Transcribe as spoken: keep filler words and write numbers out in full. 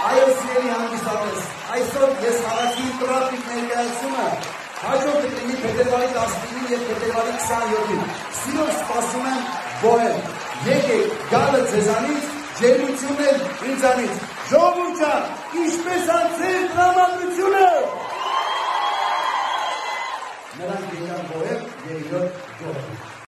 Այո, սիրելի հանդիսատես, այսօր ես առաջին տրաֆիկ ներկայացումը հաջորդ կլինի փետրվարի տասնինին և փետրվարի քսաներկուին։ Սիրով սպասում եմ բոհել։ Եկեք գալը ձեզանից, ջերմությունն ինձանից։ Ժողովուրդ ջան, ինչպես ա ձեր տրամադրությունը։ Նրանք եկան բոհել և իրոք գոհ։